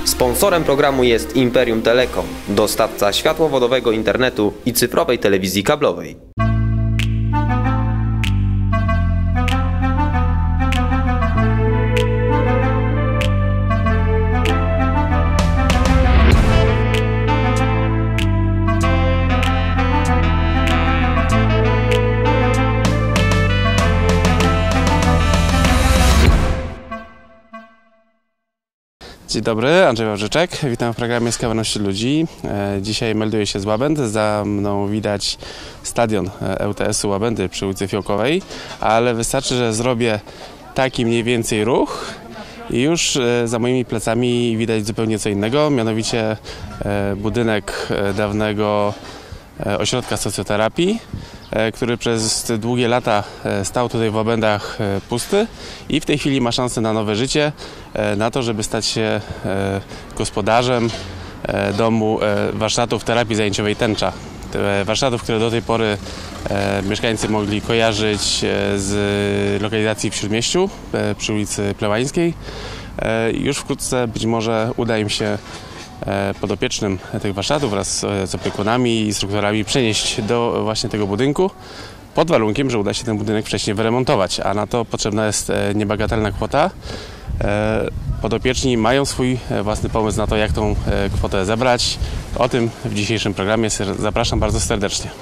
Sponsorem programu jest Imperium Telekom, dostawca światłowodowego internetu i cyfrowej telewizji kablowej. Dzień dobry, Andrzej Wawrzyczek. Witam w programie Skawaności Ludzi. Dzisiaj melduję się z Łabędy. Za mną widać stadion ŁTS-u Łabędy przy ulicy Fiołkowej, ale wystarczy, że zrobię taki mniej więcej ruch i już za moimi plecami widać zupełnie co innego, mianowicie budynek dawnego ośrodka socjoterapii, który przez długie lata stał tutaj w Łabędach pusty i w tej chwili ma szansę na nowe życie, na to, żeby stać się gospodarzem domu warsztatów terapii zajęciowej Tęcza. Warsztatów, które do tej pory mieszkańcy mogli kojarzyć z lokalizacji w Śródmieściu przy ulicy Plebańskiej. Już wkrótce być może uda im się podopiecznym tych warsztatów wraz z opiekunami i instruktorami przenieść do właśnie tego budynku, pod warunkiem, że uda się ten budynek wcześniej wyremontować, a na to potrzebna jest niebagatelna kwota. Podopieczni mają swój własny pomysł na to, jak tą kwotę zebrać. O tym w dzisiejszym programie zapraszam bardzo serdecznie.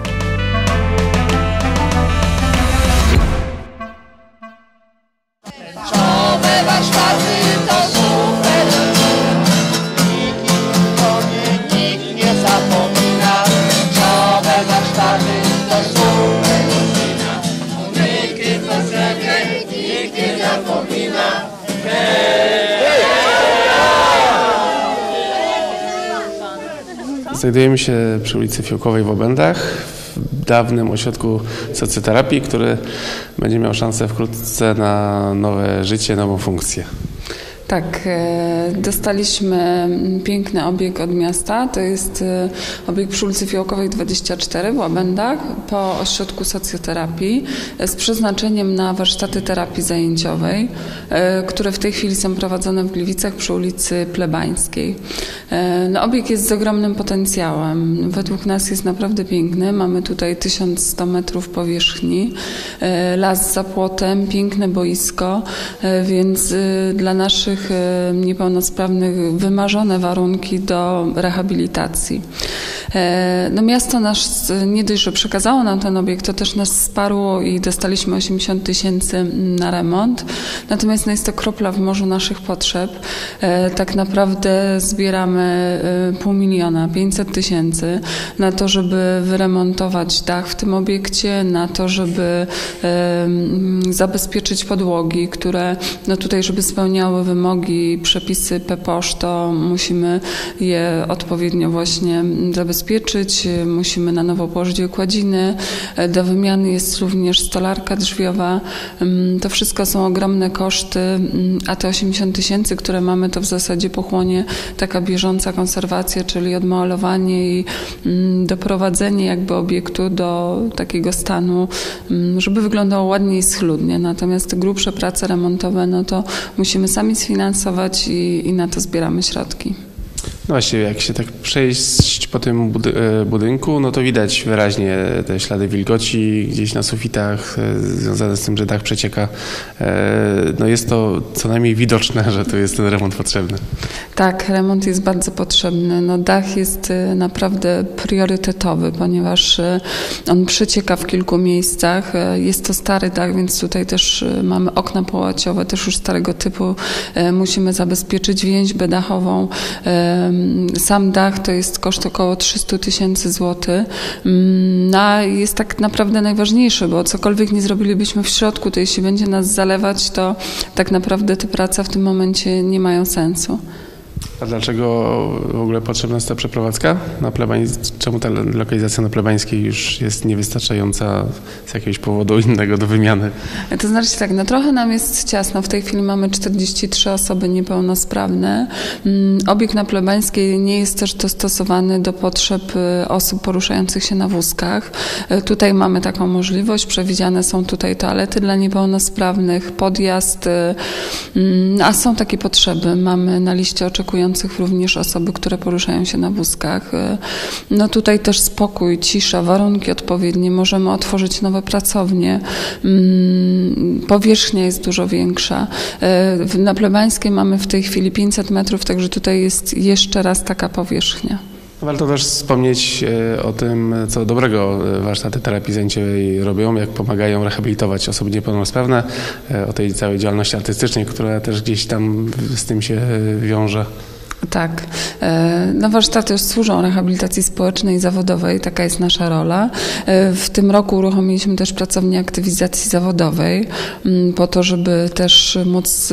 Znajdujemy się przy ulicy Fiołkowej w Łabędach, w dawnym ośrodku socjoterapii, który będzie miał szansę wkrótce na nowe życie, nową funkcję. Tak, dostaliśmy piękny obiekt od miasta, to jest obiekt przy ulicy Fiołkowej 24 w Łabędach po ośrodku socjoterapii z przeznaczeniem na warsztaty terapii zajęciowej, które w tej chwili są prowadzone w Gliwicach przy ulicy Plebańskiej. No, obiekt jest z ogromnym potencjałem, według nas jest naprawdę piękny, mamy tutaj 1100 metrów powierzchni, las za płotem, piękne boisko, więc dla naszych niepełnosprawnych wymarzone warunki do rehabilitacji. No, miasto nas nie dość, że przekazało nam ten obiekt, to też nas wsparło i dostaliśmy 80 000 na remont. Natomiast no, jest to kropla w morzu naszych potrzeb. Tak naprawdę zbieramy 500 000, 500 000 na to, żeby wyremontować dach w tym obiekcie, na to, żeby zabezpieczyć podłogi, które no, tutaj, żeby spełniały wymogi, przepisy PPOSZ, to musimy je odpowiednio właśnie zabezpieczyć. Musimy na nowo położyć okładziny. Do wymiany jest również stolarka drzwiowa. To wszystko są ogromne koszty, a te 80 000, które mamy, to w zasadzie pochłonie taka bieżąca konserwacja, czyli odmalowanie i doprowadzenie jakby obiektu do takiego stanu, żeby wyglądało ładnie i schludnie. Natomiast te grubsze prace remontowe, no to musimy sami sfinansować i na to zbieramy środki. No właśnie, jak się tak przejść po tym budynku, no to widać wyraźnie te ślady wilgoci gdzieś na sufitach związane z tym, że dach przecieka. No jest to co najmniej widoczne, że tu jest ten remont potrzebny. Tak, remont jest bardzo potrzebny. No, dach jest naprawdę priorytetowy, ponieważ on przecieka w kilku miejscach. Jest to stary dach, więc tutaj też mamy okna połaciowe, też już starego typu. Musimy zabezpieczyć więźbę dachową. Sam dach to jest koszt około 300 000 złotych. No, jest tak naprawdę najważniejsze, bo cokolwiek nie zrobilibyśmy w środku, to jeśli będzie nas zalewać, to tak naprawdę te prace w tym momencie nie mają sensu. A dlaczego w ogóle potrzebna jest ta przeprowadzka na Czemu ta lokalizacja na Plebańskiej już jest niewystarczająca z jakiegoś powodu innego do wymiany? To znaczy tak, no trochę nam jest ciasno. W tej chwili mamy 43 osoby niepełnosprawne. Obiekt na Plebańskiej nie jest też dostosowany do potrzeb osób poruszających się na wózkach. Tutaj mamy taką możliwość. Przewidziane są tutaj toalety dla niepełnosprawnych, podjazd, a są takie potrzeby. Mamy na liście oczekujących mających również osoby, które poruszają się na wózkach. No tutaj też spokój, cisza, warunki odpowiednie, możemy otworzyć nowe pracownie, powierzchnia jest dużo większa. Na Plebańskiej mamy w tej chwili 500 metrów, także tutaj jest jeszcze raz taka powierzchnia. Warto też wspomnieć o tym, co dobrego warsztaty terapii zajęciowej robią, jak pomagają rehabilitować osoby niepełnosprawne, o tej całej działalności artystycznej, która też gdzieś tam z tym się wiąże. Tak. No, warsztaty służą rehabilitacji społecznej i zawodowej, taka jest nasza rola. W tym roku uruchomiliśmy też pracownię aktywizacji zawodowej, po to, żeby też móc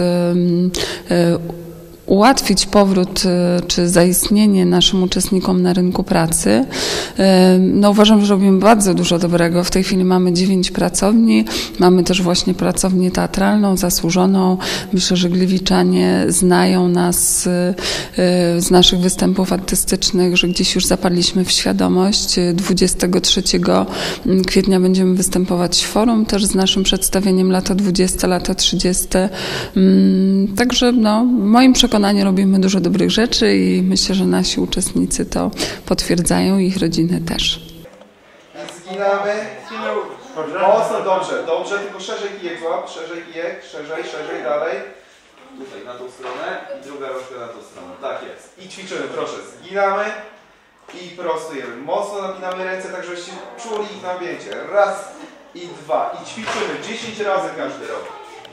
ułatwić powrót czy zaistnienie naszym uczestnikom na rynku pracy. No, uważam, że robimy bardzo dużo dobrego. W tej chwili mamy 9 pracowni. Mamy też właśnie pracownię teatralną, zasłużoną. Myślę, że gliwiczanie znają nas z naszych występów artystycznych, że gdzieś już zapadliśmy w świadomość. 23 kwietnia będziemy występować w forum też z naszym przedstawieniem lata 20, lata 30. Także no, moim przekonaniem robimy dużo dobrych rzeczy i myślę, że nasi uczestnicy to potwierdzają i ich rodziny też. Zginamy. Mocno, dobrze, tylko szerzej kijek złap, szerzej kijek, szerzej, dalej. Tutaj, na tą stronę i druga rączka na tą stronę, tak jest. I ćwiczymy, proszę, zginamy i prostujemy. Mocno napinamy ręce, tak żebyście czuli ich napięcie. Raz i dwa i ćwiczymy 10 razy każdy rok.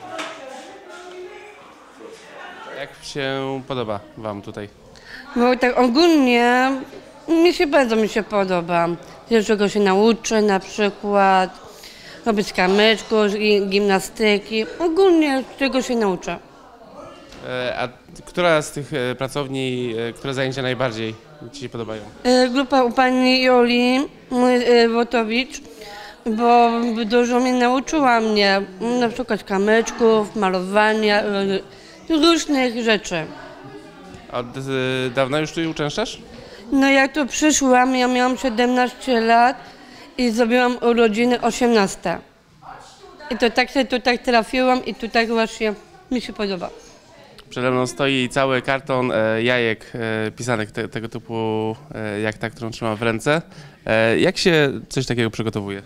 Jak się podoba Wam tutaj? Bo tak ogólnie bardzo mi się podoba. Czego się nauczę, na przykład robić kamyczków, gimnastyki. Ogólnie czego się nauczę. A która z tych pracowni, które zajęcia najbardziej Ci się podobają? Grupa u pani Joli Wotowicz, bo dużo mnie nauczyła na przykład kamyczków, malowania, różnych rzeczy. A od dawna już tu uczęszczasz? No jak tu przyszłam, ja miałam 17 lat i zrobiłam urodziny 18. I to tak się tutaj trafiłam i tutaj właśnie mi się podoba. Przede mną stoi cały karton jajek pisanek tego typu jak ta, którą trzymam w ręce. Jak się coś takiego przygotowuje?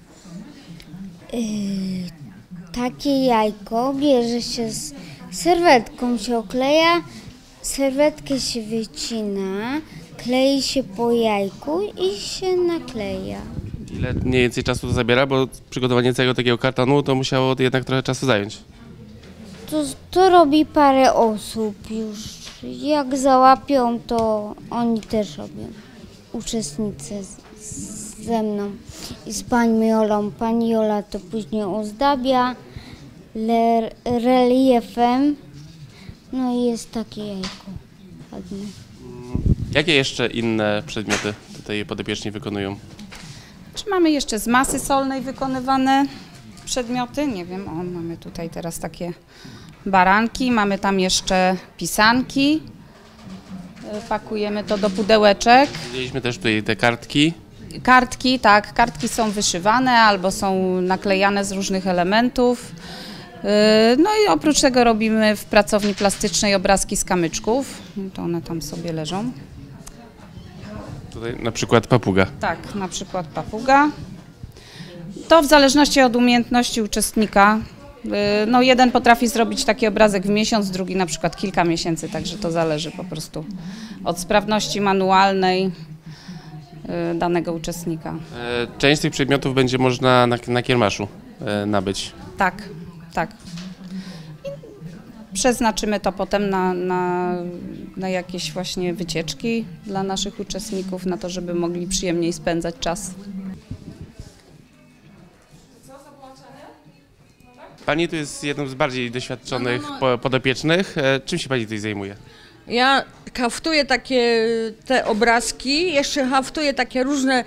Takie jajko bierze się z serwetką, się okleja, serwetkę się wycina, klei się po jajku i się nakleja. Ile mniej więcej czasu to zabiera, bo przygotowanie całego takiego kartonu to musiało jednak trochę czasu zająć. To robi parę osób już. Jak załapią, to oni też robią. Uczestnicy ze mną i z panią Jolą. Pani Jola to później ozdabia reliefem. No i jest takie jajko ładne. Jakie jeszcze inne przedmioty tutaj podopieczni wykonują? Czy mamy jeszcze z masy solnej wykonywane przedmioty? Nie wiem, mamy tutaj teraz takie baranki, mamy tam jeszcze pisanki. Pakujemy to do pudełeczek. Widzieliśmy też tutaj te kartki. Kartki, tak, kartki są wyszywane albo są naklejane z różnych elementów. No i oprócz tego robimy w pracowni plastycznej obrazki z kamyczków. To one tam sobie leżą. Tutaj na przykład papuga. Tak, na przykład papuga. To w zależności od umiejętności uczestnika. No jeden potrafi zrobić taki obrazek w miesiąc, drugi na przykład kilka miesięcy, także to zależy po prostu od sprawności manualnej danego uczestnika. Część z tych przedmiotów będzie można na kiermaszu nabyć. Tak, tak. I przeznaczymy to potem na jakieś właśnie wycieczki dla naszych uczestników, na to, żeby mogli przyjemniej spędzać czas. Pani tu jest jedną z bardziej doświadczonych podopiecznych. Czym się Pani tutaj zajmuje? Ja haftuję te obrazki, jeszcze haftuję takie różne,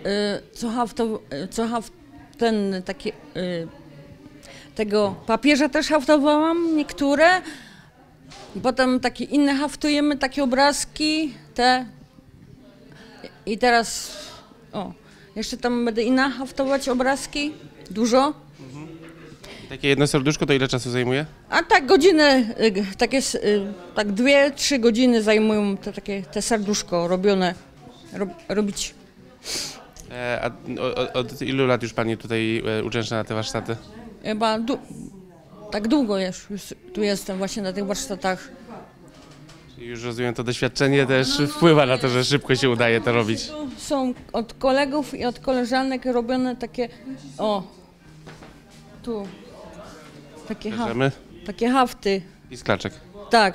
tego papieża też haftowałam niektóre. Potem takie inne haftujemy, takie obrazki, te. I teraz, jeszcze tam będę inna haftować obrazki, dużo. Takie jedno serduszko to ile czasu zajmuje? A tak godzinę, tak 2-3 godziny zajmują te serduszko robione, robić. A od ilu lat już Pani tutaj uczęszcza na te warsztaty? Chyba tak długo już tu jestem właśnie na tych warsztatach. Już rozumiem, to doświadczenie też wpływa na to, że szybko się udaje to robić. Są od kolegów i od koleżanek robione takie, takie hafty. I z klaczek. Tak,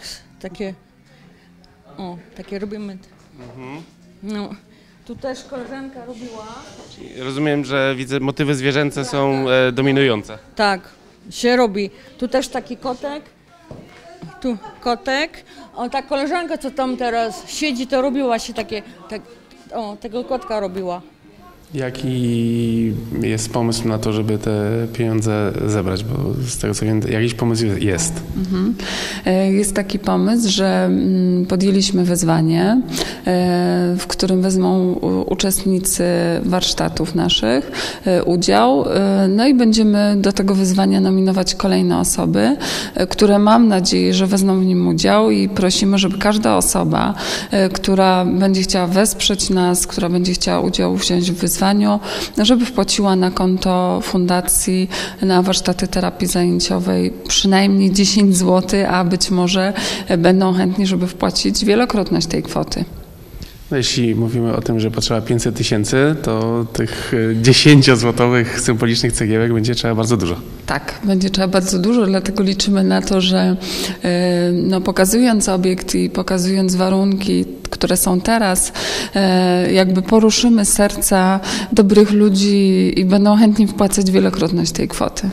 takie robimy. No, tu też koleżanka robiła. Rozumiem, że widzę, motywy zwierzęce są dominujące. Tak, się robi. Tu też taki kotek. Tu kotek. O, ta koleżanka, co tam teraz siedzi, to robiła się tego kotka robiła. Jaki jest pomysł na to, żeby te pieniądze zebrać? Bo z tego co wiem, jakiś pomysł jest. Jest taki pomysł, że podjęliśmy wyzwanie, w którym wezmą uczestnicy warsztatów naszych udział. No i będziemy do tego wyzwania nominować kolejne osoby, które mam nadzieję, że wezmą w nim udział i prosimy, żeby każda osoba, która będzie chciała wesprzeć nas, która będzie chciała udział wziąć w wyzwaniu, żeby wpłaciła na konto fundacji na warsztaty terapii zajęciowej przynajmniej 10 zł, a być może będą chętni, żeby wpłacić wielokrotność tej kwoty. No jeśli mówimy o tym, że potrzeba 500 000, to tych 10-złotowych symbolicznych cegiełek będzie trzeba bardzo dużo. Tak, będzie trzeba bardzo dużo, dlatego liczymy na to, że pokazując obiekt i pokazując warunki, które są teraz, jakby poruszymy serca dobrych ludzi i będą chętni wpłacać wielokrotność tej kwoty.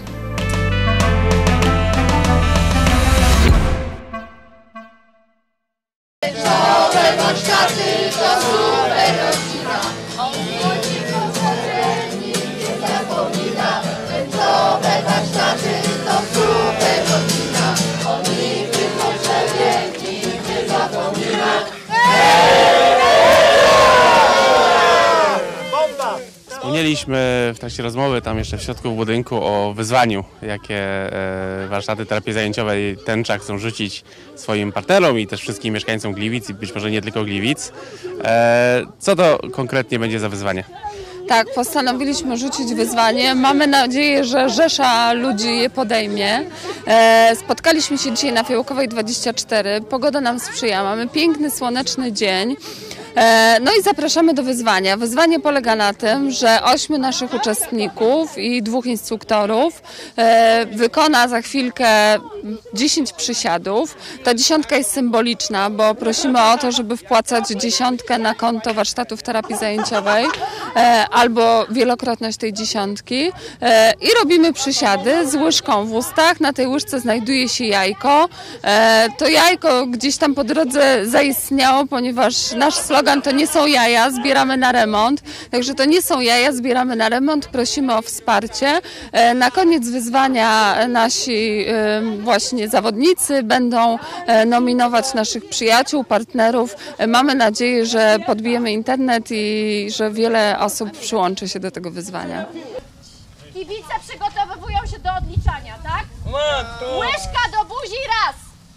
Wspomnieliśmy w trakcie rozmowy tam jeszcze w środku w budynku o wyzwaniu, jakie warsztaty terapii zajęciowej tęcza chcą rzucić swoim partnerom i też wszystkim mieszkańcom Gliwic i być może nie tylko Gliwic. Co to konkretnie będzie za wyzwanie? Tak, postanowiliśmy rzucić wyzwanie. Mamy nadzieję, że rzesza ludzi je podejmie. Spotkaliśmy się dzisiaj na Fiołkowej 24. Pogoda nam sprzyja. Mamy piękny, słoneczny dzień. No i zapraszamy do wyzwania. Wyzwanie polega na tym, że 8 naszych uczestników i 2 instruktorów wykona za chwilkę 10 przysiadów. Ta 10 jest symboliczna, bo prosimy o to, żeby wpłacać 10 na konto warsztatów terapii zajęciowej albo wielokrotność tej 10. I robimy przysiady z łyżką w ustach. Na tej łyżce znajduje się jajko. To jajko gdzieś tam po drodze zaistniało, ponieważ nasz slogan to nie są jaja, zbieramy na remont. Także to nie są jaja, zbieramy na remont. Prosimy o wsparcie. Na koniec wyzwania nasi właśnie zawodnicy będą nominować naszych przyjaciół, partnerów. Mamy nadzieję, że podbijemy internet i że wiele osób przyłączy się do tego wyzwania. Kibice przygotowują się do odliczania, tak? Łyżka do buzi raz.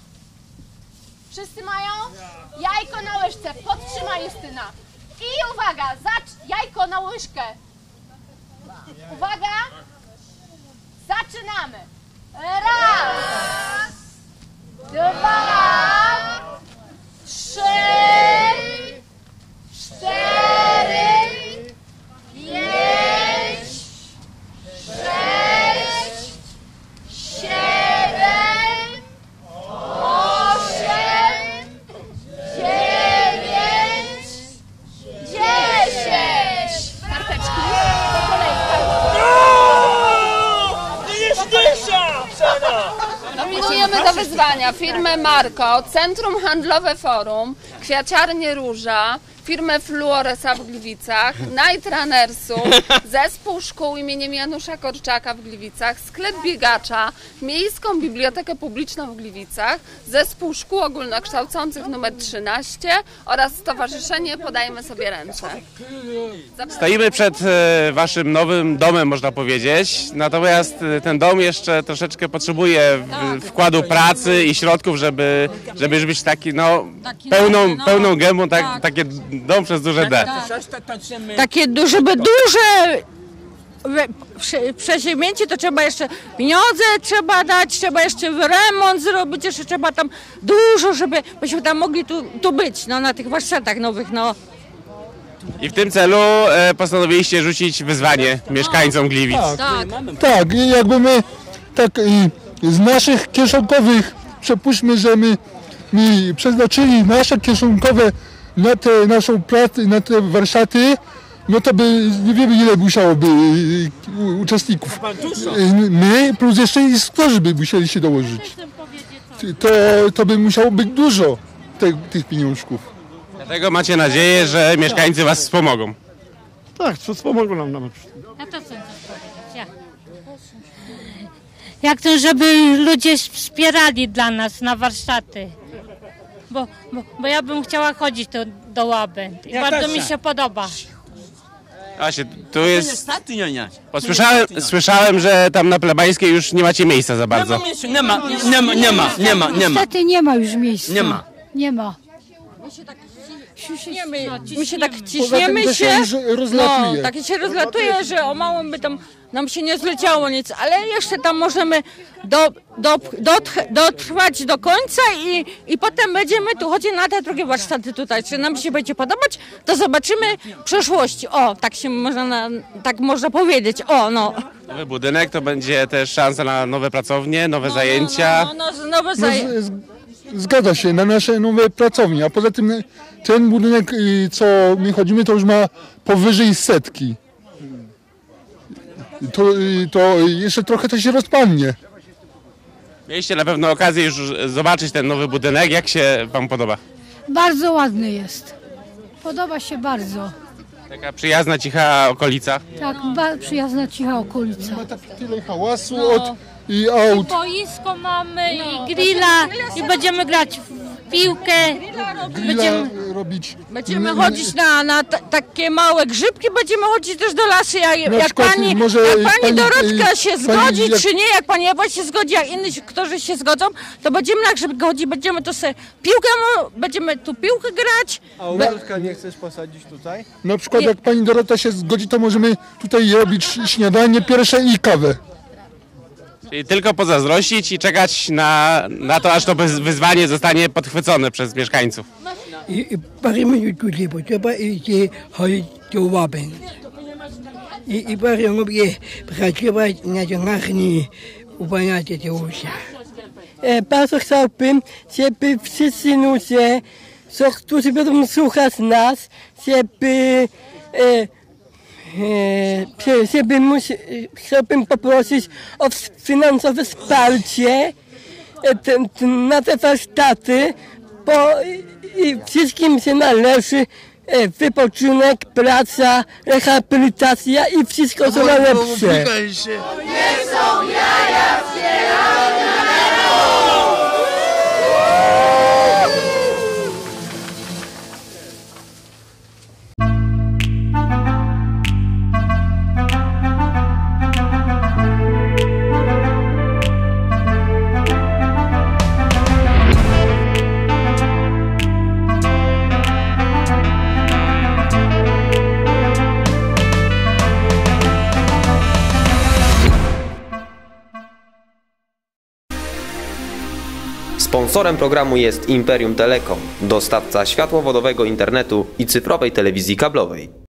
Wszyscy mają? Jajko na łyżce. Podtrzymaj, Justyna. I uwaga, jajko na łyżkę. Uwaga. Zaczynamy. Raz. 2. 3. 4. 5. 6. 7. 8. 9. 10. Karteczki. Po kolei. Nominujemy do wyzwania firmę Marko, Centrum Handlowe Forum, Kwiaciarnię Róża, firmę Fluoresa w Gliwicach, Night Runnersów, zespół szkół imieniem Janusza Korczaka w Gliwicach, sklep biegacza, Miejską Bibliotekę Publiczną w Gliwicach, zespół szkół ogólnokształcących nr 13 oraz Stowarzyszenie Podajmy Sobie Ręce. Stoimy przed waszym nowym domem, można powiedzieć, natomiast ten dom jeszcze troszeczkę potrzebuje wkładu pracy i środków, żeby już być taki, pełną gębą, takie dom przez duże D. Takie żeby duże przedsięwzięcie, to trzeba jeszcze pieniądze trzeba dać, trzeba jeszcze remont zrobić, jeszcze trzeba tam dużo, żebyśmy tam mogli tu być, na tych warsztatach nowych, I w tym celu postanowiliście rzucić wyzwanie mieszkańcom Gliwic. Tak, i jakby my tak z naszych kieszonkowych, przypuśćmy, że my przeznaczyli nasze kieszonkowe na tę naszą pracę, na te warsztaty, no to by nie wiemy ile musiałoby uczestników. My plus jeszcze instruktorzy by musieli się dołożyć. To by musiało być dużo tych pieniążków. Dlatego macie nadzieję, że mieszkańcy was wspomogą. Tak, wspomogą nam nawet. A to co chcesz powiedzieć? Jak to, żeby ludzie wspierali dla nas na warsztaty. Bo ja bym chciała chodzić do Łabęd i bardzo mi się podoba. Właśnie, tu jest... Słyszałem, że tam na Plebańskiej już nie macie miejsca za bardzo. Niestety nie ma już miejsca. Nie ma. My się tak ciśniemy się, tak się rozlatuje, że o mało by tam nam się nie zleciało nic, ale jeszcze tam możemy dotrwać do końca i potem będziemy tu chodzić na te drugie warsztaty tutaj. Czy nam się będzie podobać, to zobaczymy w przyszłości. Tak można powiedzieć. Nowy budynek to będzie też szansa na nowe pracownie, nowe zajęcia. Zgadza się, na nasze nowe pracownie, a poza tym ten budynek, co my chodzimy, to już ma powyżej 100. To jeszcze trochę to się rozpadnie. Mieliście na pewno okazję już zobaczyć ten nowy budynek. Jak się wam podoba? Bardzo ładny jest. Podoba się bardzo. Taka przyjazna, cicha okolica. Tak, przyjazna, cicha okolica. Nie ma tak tyle hałasu i aut. Boisko mamy i grilla i będziemy grać w piłkę. Będziemy chodzić na takie małe grzybki, będziemy chodzić też do lasu. Jak pani Dorotka się zgodzi, czy nie, jak pani Ewa się zgodzi, jak inni, którzy się zgodzą, to będziemy na grzybki chodzić, będziemy tu sobie będziemy tu piłkę grać. A ogórka nie chcesz posadzić tutaj? Na przykład jak pani Dorota się zgodzi, to możemy tutaj robić śniadanie pierwsze i kawę. Czyli tylko pozazdrościć i czekać na to, aż to wyzwanie zostanie podchwycone przez mieszkańców. I parę minut tutaj potrzeba i chodzić do Łabęd. I parę lubię pracować na dziennikarni ubrania Tadeusia. Bardzo chciałbym, żeby wszyscy ludzie, którzy będą słuchać nas, chciałbym poprosić o finansowe wsparcie na te warsztaty, bo wszystkim się należy wypoczynek, praca, rehabilitacja i wszystko co najlepsze. Nie są jaja wspierane. Sponsorem programu jest Imperium Telekom, dostawca światłowodowego internetu i cyfrowej telewizji kablowej.